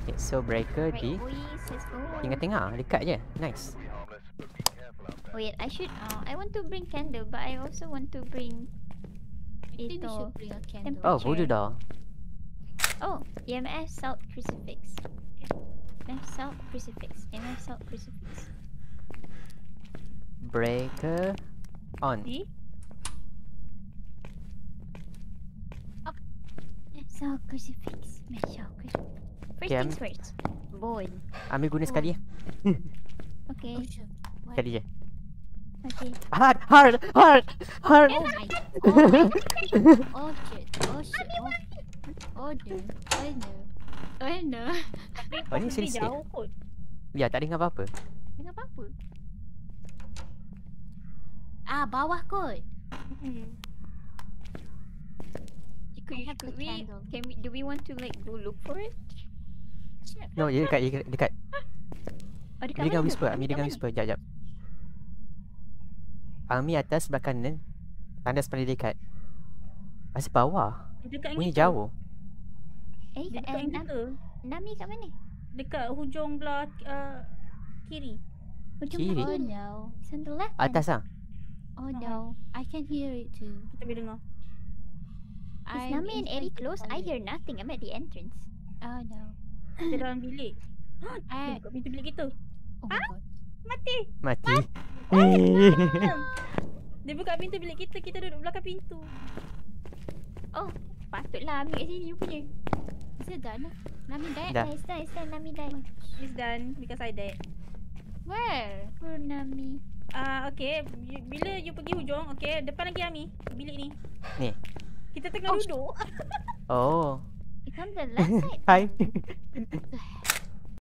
Okay, so breaker Right, di boys, let's go. tinggal tengah, dekat je. Nice. Wait, I want to bring candle, but I also want to bring I think we ito. should bring a candle. Oh, Temperature. voodoo doll. Oh, EMF salt crucifix. EMF salt crucifix. EMF salt crucifix. Breaker on. See? EMF salt crucifix. EMF salt crucifix. First Okay, things first. Bone. Ambil guna sekali. Okay. Oh, shit. What? Sekali je. Okay. Hard. Oh my. Oh shit. Oh shit. Oh no. Oh no. Oh no. Oh, ni Possibly sensitive. jauh kot. Ya, tak dengar apa-apa. Dengan apa? Ah, bawah kot. I have the candle. Do we want to like go look for it? No, dia dekat. Oh, dekat Ambil dengan mana? whisper, ambil dengan whisper. Jap. Ami atas sebelah kanan. Tandas paling dekat. Masih bawah. Dekat Bunyi kita. jauh. Dia dekat yang kita. Nami kat mana? Dekat hujung belah kiri. Hujung Kiri. Oh kiri. no. It's on the left. Atas ah. Oh no. I can hear it too. Kita boleh dengar. Is Nami and Eddie close? I hear nothing. I'm at the entrance. Oh no. Kita dalam bilik. Dia I. buka pintu bilik kita. Oh my god. Mati. Mati. Dia buka pintu bilik kita. Kita duduk belakang pintu. Oh, patutlah ambil kat sini you punya. Is it done? Nami died? Dah. It's done. Nami died. It's done because I died. Where? Poor Nami. Okay. Bila you pergi hujung, okay. Depan lagi Ami. Bilik ni. Ni. Kita tengah duduk. Oh. It's on the left side. Hai. The